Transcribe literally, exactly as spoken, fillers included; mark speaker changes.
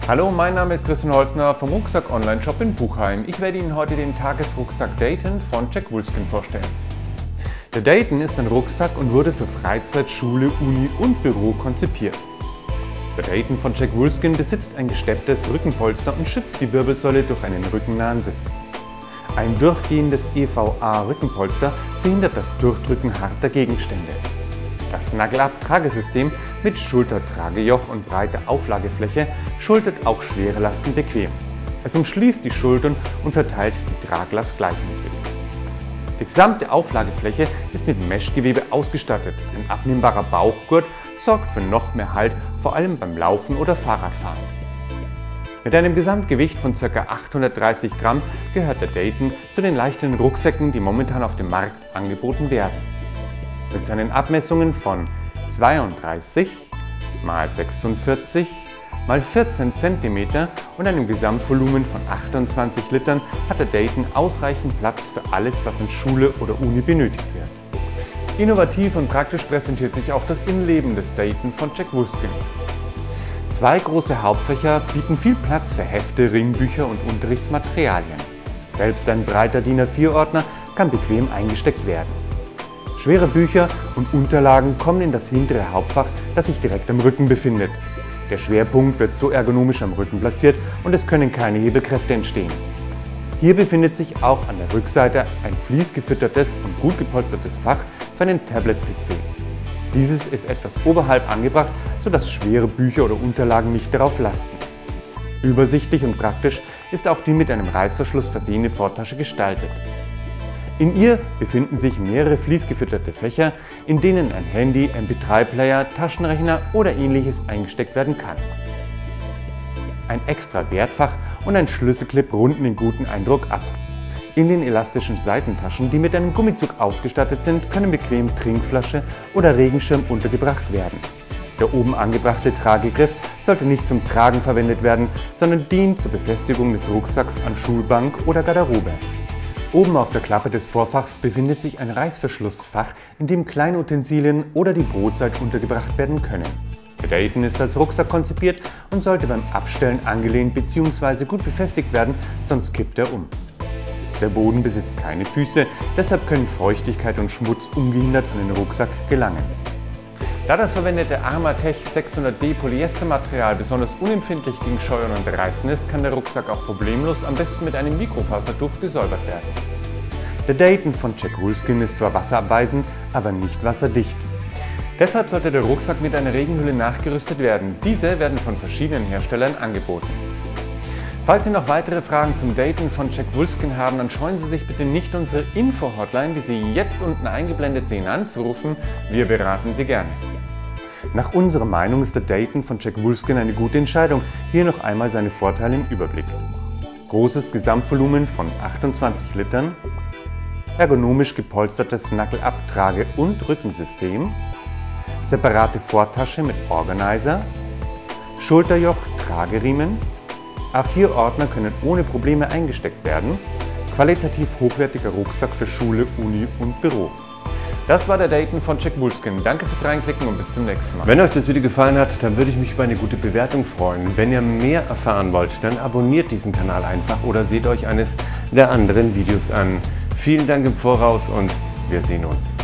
Speaker 1: Hallo, mein Name ist Christian Holzner vom Rucksack-Online-Shop in Buchheim. Ich werde Ihnen heute den Tagesrucksack Dayton von Jack Wolfskin vorstellen. Der Dayton ist ein Rucksack und wurde für Freizeit, Schule, Uni und Büro konzipiert. Der Dayton von Jack Wolfskin besitzt ein gestepptes Rückenpolster und schützt die Wirbelsäule durch einen rückennahen Sitz. Ein durchgehendes E V A-Rückenpolster verhindert das Durchdrücken harter Gegenstände. Das Snuggle-Up-Tragesystem mit Schultertragejoch und breiter Auflagefläche schultert auch schwere Lasten bequem. Es umschließt die Schultern und verteilt die Traglast gleichmäßig. Die gesamte Auflagefläche ist mit Meshgewebe ausgestattet. Ein abnehmbarer Bauchgurt sorgt für noch mehr Halt, vor allem beim Laufen oder Fahrradfahren. Mit einem Gesamtgewicht von ca. achthundertdreißig Gramm gehört der Dayton zu den leichten Rucksäcken, die momentan auf dem Markt angeboten werden. Mit seinen Abmessungen von zweiunddreißig mal sechsundvierzig mal vierzehn Zentimeter und einem Gesamtvolumen von achtundzwanzig Litern hat der Dayton ausreichend Platz für alles, was in Schule oder Uni benötigt wird. Innovativ und praktisch präsentiert sich auch das Innenleben des Dayton von Jack Wolfskin. Zwei große Hauptfächer bieten viel Platz für Hefte, Ringbücher und Unterrichtsmaterialien. Selbst ein breiter DIN A vier Ordner kann bequem eingesteckt werden. Schwere Bücher und Unterlagen kommen in das hintere Hauptfach, das sich direkt am Rücken befindet. Der Schwerpunkt wird so ergonomisch am Rücken platziert und es können keine Hebelkräfte entstehen. Hier befindet sich auch an der Rückseite ein fließgefüttertes und gut gepolstertes Fach für einen Tablet-P C. Dieses ist etwas oberhalb angebracht, sodass schwere Bücher oder Unterlagen nicht darauf lasten. Übersichtlich und praktisch ist auch die mit einem Reißverschluss versehene Vortasche gestaltet. In ihr befinden sich mehrere fließgefütterte Fächer, in denen ein Handy, M P drei Player, Taschenrechner oder ähnliches eingesteckt werden kann. Ein extra Wertfach und ein Schlüsselclip runden den guten Eindruck ab. In den elastischen Seitentaschen, die mit einem Gummizug ausgestattet sind, können bequem Trinkflasche oder Regenschirm untergebracht werden. Der oben angebrachte Tragegriff sollte nicht zum Tragen verwendet werden, sondern dient zur Befestigung des Rucksacks an Schulbank oder Garderobe. Oben auf der Klappe des Vorfachs befindet sich ein Reißverschlussfach, in dem Kleinutensilien oder die Brotzeit untergebracht werden können. Der Dayton ist als Rucksack konzipiert und sollte beim Abstellen angelehnt bzw. gut befestigt werden, sonst kippt er um. Der Boden besitzt keine Füße, deshalb können Feuchtigkeit und Schmutz ungehindert an den Rucksack gelangen. Da das verwendete Armatech sechshundert D Polyestermaterial besonders unempfindlich gegen Scheuern und Reißen ist, kann der Rucksack auch problemlos am besten mit einem Mikrofasertuch gesäubert werden. Der Dayton von Jack Wolfskin ist zwar wasserabweisend, aber nicht wasserdicht. Deshalb sollte der Rucksack mit einer Regenhülle nachgerüstet werden. Diese werden von verschiedenen Herstellern angeboten. Falls Sie noch weitere Fragen zum Dayton von Jack Wolfskin haben, dann scheuen Sie sich bitte nicht, unsere Info-Hotline, die Sie jetzt unten eingeblendet sehen, anzurufen. Wir beraten Sie gerne. Nach unserer Meinung ist der Dayton von Jack Wolfskin eine gute Entscheidung. Hier noch einmal seine Vorteile im Überblick. Großes Gesamtvolumen von achtundzwanzig Litern, ergonomisch gepolstertes Snuggle-Up-Trage- und Rückensystem, separate Vortasche mit Organizer, Schulterjoch, Trageriemen, A vier Ordner können ohne Probleme eingesteckt werden, qualitativ hochwertiger Rucksack für Schule, Uni und Büro. Das war der Dayton von Jack Wolfskin. Danke fürs Reinklicken und bis zum nächsten Mal.
Speaker 2: Wenn euch das Video gefallen hat, dann würde ich mich über eine gute Bewertung freuen. Wenn ihr mehr erfahren wollt, dann abonniert diesen Kanal einfach oder seht euch eines der anderen Videos an. Vielen Dank im Voraus und wir sehen uns.